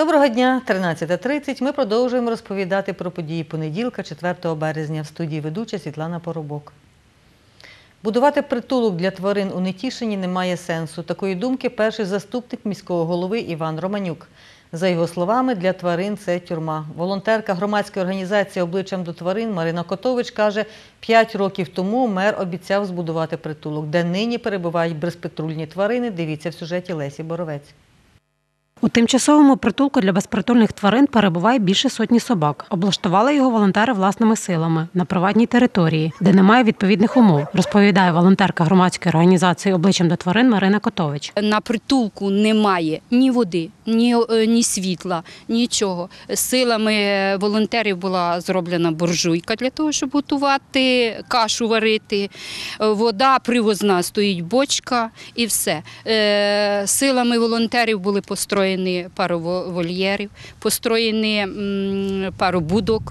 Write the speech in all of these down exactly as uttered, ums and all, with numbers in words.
Доброго дня, тринадцята тридцять. Ми продовжуємо розповідати про події понеділка, четвертого березня. В студії ведуча Світлана Поробок. Будувати притулок для тварин у Нетішині немає сенсу. Такої думки перший заступник міського голови Іван Романюк. За його словами, для тварин це тюрма. Волонтерка громадської організації «Обличчям до тварин» Марина Котович каже, п'ять років тому мер обіцяв збудувати притулок, де нині перебувають безпритульні тварини. Дивіться в сюжеті Лесі Боровець. У тимчасовому притулку для безпритульних тварин перебуває більше сотні собак. Облаштували його волонтери власними силами на приватній території, де немає відповідних умов, розповідає волонтерка громадської організації «Обличчям до тварин» Марина Котович. На притулку немає ні води, ні, ні світла, нічого. Силами волонтерів була зроблена буржуйка для того, щоб готувати, кашу варити. Вода привозна, стоїть бочка і все. Силами волонтерів були построєні пару вольєрів, построєні пару будок,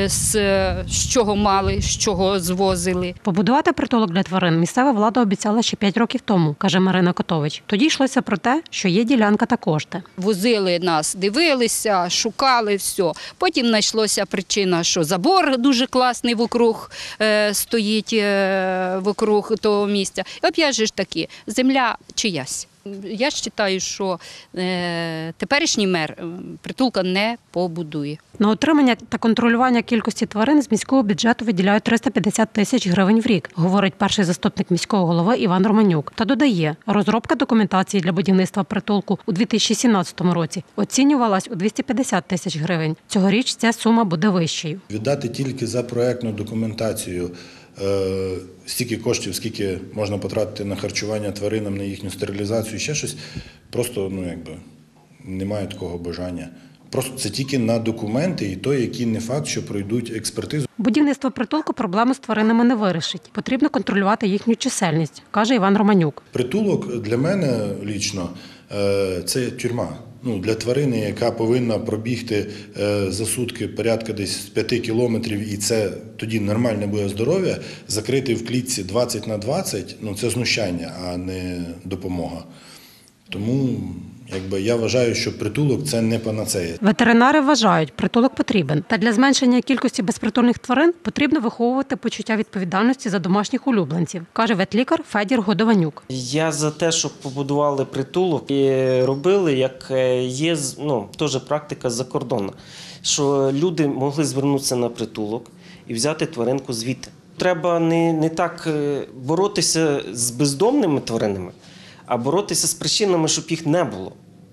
з чого мали, з чого звозили. Побудувати притулок для тварин місцева влада обіцяла ще п'ять років тому, каже Марина Котович. Тоді йшлося про те, що є ділянка та кошти. Возили нас, дивилися, шукали, все. Потім знайшлося причина, що забор дуже класний вокруг стоїть, вокруг того місця. І опять же ж таки, земля чиясь. Я вважаю, що е, теперішній мер притулка не побудує. На утримання та контролювання кількості тварин з міського бюджету виділяють триста п'ятдесят тисяч гривень в рік, говорить перший заступник міського голови Іван Романюк. Та додає, розробка документації для будівництва притулку у дві тисячі сімнадцятому році оцінювалась у двісті п'ятдесят тисяч гривень. Цьогоріч ця сума буде вищою. Віддати тільки за проєктну документацію стільки коштів, скільки можна потратити на харчування тваринам, на їхню стерилізацію, ще щось, просто ну, якби, немає такого бажання. Просто це тільки на документи і то, які не факт, що пройдуть експертизу. Будівництво притулку проблему з тваринами не вирішить. Потрібно контролювати їхню чисельність, каже Іван Романюк. Притулок для мене лічно – це тюрма. Ну, для тварини, яка повинна пробігти за сутки порядка десь п'яти кілометрів, і це тоді нормальне буде здоров'я, закрити в клітці двадцять на двадцять, ну, це знущання, а не допомога. Тому якби, я вважаю, що притулок – це не панацея. Ветеринари вважають, притулок потрібен. Та для зменшення кількості безпритульних тварин потрібно виховувати почуття відповідальності за домашніх улюбленців, каже ветлікар Федір Годованюк. Я за те, щоб побудували притулок і робили, як є, ну, теж практика закордонна, що люди могли звернутися на притулок і взяти тваринку звідти. Треба не, не так боротися з бездомними тваринами, а боротися з причинами, щоб їх не було.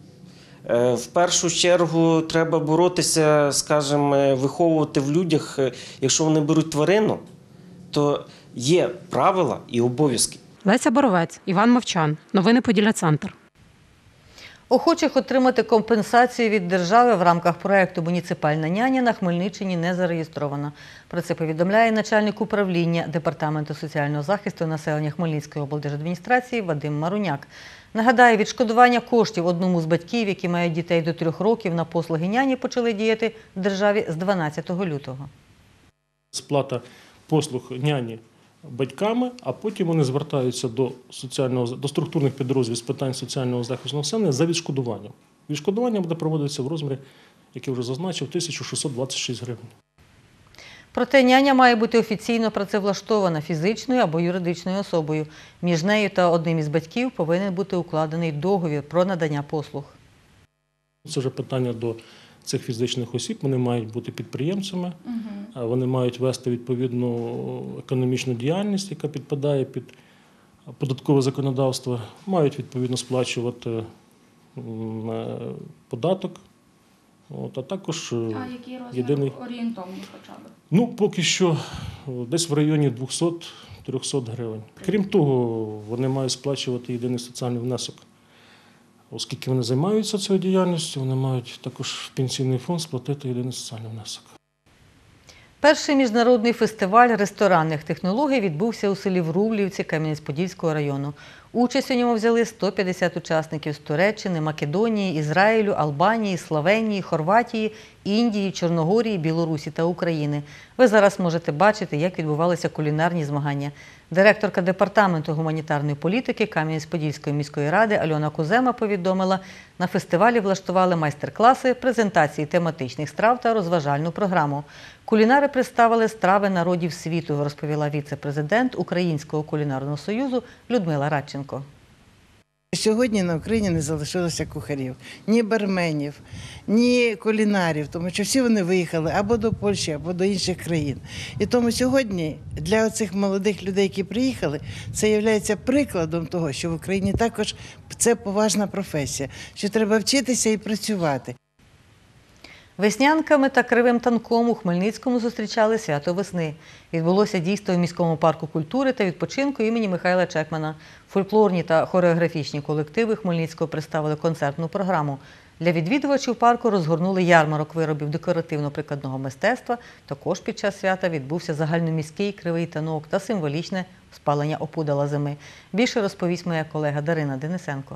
В першу чергу треба боротися, скажімо, виховувати в людях, якщо вони беруть тварину, то є правила і обов'язки. Леся Боровець, Іван Мовчан. Новини Поділля-Центр. Охочих отримати компенсацію від держави в рамках проєкту «Муніципальна няня» на Хмельниччині не зареєстровано. Про це повідомляє начальник управління Департаменту соціального захисту населення Хмельницької облдержадміністрації Вадим Маруняк. Нагадаю, відшкодування коштів одному з батьків, які мають дітей до трьох років, на послуги няні почали діяти в державі з дванадцятого лютого. Сплата послуг няні батьками, а потім вони звертаються до, соціального, до структурних підрозділів з питань соціального захисту населення за відшкодуванням. Відшкодування буде проводитися в розмірі, як я вже зазначив, тисяча шістсот двадцять шість гривень. Проте няня має бути офіційно працевлаштована фізичною або юридичною особою. Між нею та одним із батьків повинен бути укладений договір про надання послуг. Це вже питання до цих фізичних осіб. Вони мають бути підприємцями, угу. Вони мають вести відповідну економічну діяльність, яка підпадає під податкове законодавство, мають відповідно сплачувати податок. От, а також а який розмір єдиний орієнтовний хоча б? Ну, поки що десь в районі двісті-триста гривень. Крім того, вони мають сплачувати єдиний соціальний внесок. Оскільки вони займаються цією діяльністю, вони мають також в пенсійний фонд сплатити єдиний соціальний внесок. Перший міжнародний фестиваль ресторанних технологій відбувся у селі Врублівці Кам'янець-Подільського району. Участь у ньому взяли сто п'ятдесят учасників з Туреччини, Македонії, Ізраїлю, Албанії, Словенії, Хорватії, Індії, Чорногорії, Білорусі та України. Ви зараз можете бачити, як відбувалися кулінарні змагання. Директорка департаменту гуманітарної політики Кам'янець-Подільської міської ради Альона Кузема повідомила, на фестивалі влаштували майстер-класи, презентації тематичних страв та розважальну програму. Кулінари представили страви народів світу, розповіла віце-президент Українського кулінарного союзу Людмила Радченко. Сьогодні на Україні не залишилося кухарів, ні барменів, ні кулінарів, тому що всі вони виїхали або до Польщі, або до інших країн. І тому сьогодні для цих молодих людей, які приїхали, це є прикладом того, що в Україні також це поважна професія, що треба вчитися і працювати. Веснянками та кривим танком у Хмельницькому зустрічали свято весни. Відбулося дійство у міському парку культури та відпочинку імені Михайла Чекмана. Фольклорні та хореографічні колективи Хмельницького представили концертну програму. Для відвідувачів парку розгорнули ярмарок виробів декоративно-прикладного мистецтва. Також під час свята відбувся загальноміський кривий танок та символічне спалення опудала зими. Більше розповість моя колега Дарина Денисенко.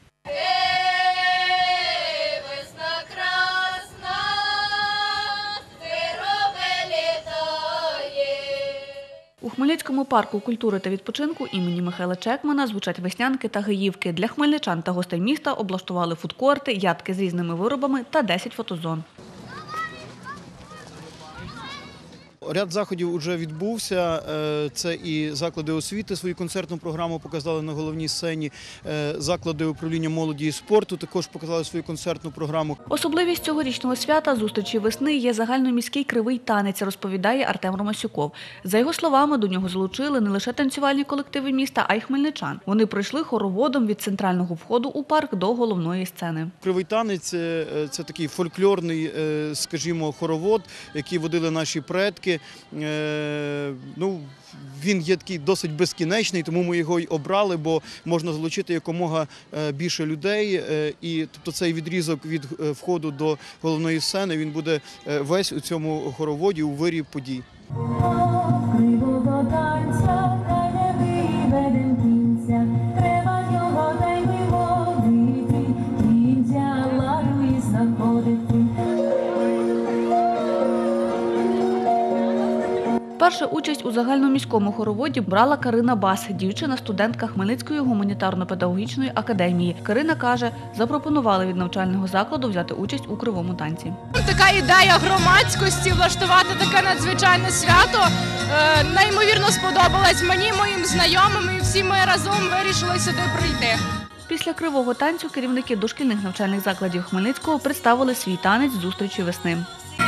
У Хмельницькому парку культури та відпочинку імені Михайла Чекмана звучать веснянки та геївки. Для хмельничан та гостей міста облаштували фудкорти, ядки з різними виробами та десять фотозон. Ряд заходів вже відбувся. Це і заклади освіти свою концертну програму показали на головній сцені. Заклади управління молоді і спорту також показали свою концертну програму. Особливість цьогорічного свята зустрічі весни є загальноміський кривий танець, розповідає Артем Ромасюков. За його словами, до нього залучили не лише танцювальні колективи міста, а й хмельничан. Вони пройшли хороводом від центрального входу у парк до головної сцени. Кривий танець – це такий фольклорний, скажімо, хоровод, який водили наші предки. Ну, він є такий досить безкінечний, тому ми його й обрали, бо можна залучити якомога більше людей. І тобто цей відрізок від входу до головної сцени, він буде весь у цьому хороводі, у вирі подій. Першу участь у загальноміському хороводі брала Карина Бас, дівчина-студентка Хмельницької гуманітарно-педагогічної академії. Карина каже, запропонували від навчального закладу взяти участь у кривому танці. Така ідея громадськості влаштувати таке надзвичайне свято неймовірно сподобалась мені, моїм знайомим, і всі ми разом вирішили сюди прийти. Після кривого танцю керівники дошкільних навчальних закладів Хмельницького представили свій танець зустрічі весни.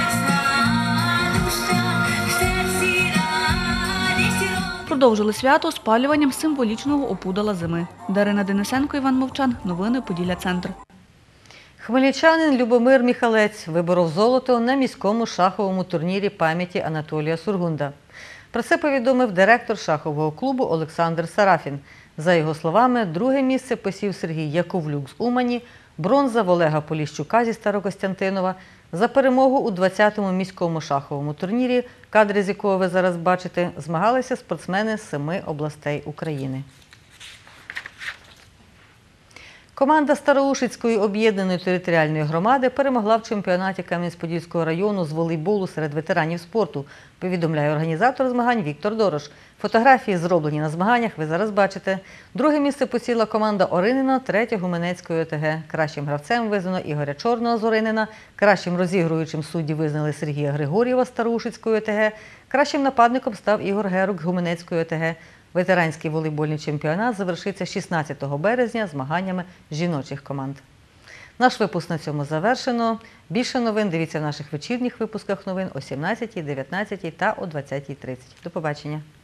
Продовжили свято спалюванням символічного опудала зими. Дарина Денисенко, Іван Мовчан. Новини Поділля-Центр. Хмельничанин Любомир Міхалець виборов золото на міському шаховому турнірі пам'яті Анатолія Сургунда. Про це повідомив директор шахового клубу Олександр Сарафін. За його словами, друге місце посів Сергій Яковлюк з Умані, бронза в Олега Поліщука зі Старокостянтинова. За перемогу у двадцятому міському шаховому турнірі, кадри з якого ви зараз бачите, змагалися спортсмени з семи областей України. Команда Староушицької об'єднаної територіальної громади перемогла в чемпіонаті Кам'янець-Подільського району з волейболу серед ветеранів спорту, повідомляє організатор змагань Віктор Дорош. Фотографії, зроблені на змаганнях, ви зараз бачите. Друге місце посіла команда Оринина, третє Гуменецької ОТГ. Кращим гравцем визнано Ігоря Чорного з Оринина, кращим розігруючим судді визнали Сергія Григорєва з Староушицької ОТГ, кращим нападником став Ігор Герук з Гуменецької ОТГ. Ветеранський волейбольний чемпіонат завершиться шістнадцятого березня змаганнями жіночих команд. Наш випуск на цьому завершено. Більше новин дивіться в наших вечірніх випусках новин о сімнадцятій, дев'ятнадцятій та о двадцятій тридцять. До побачення.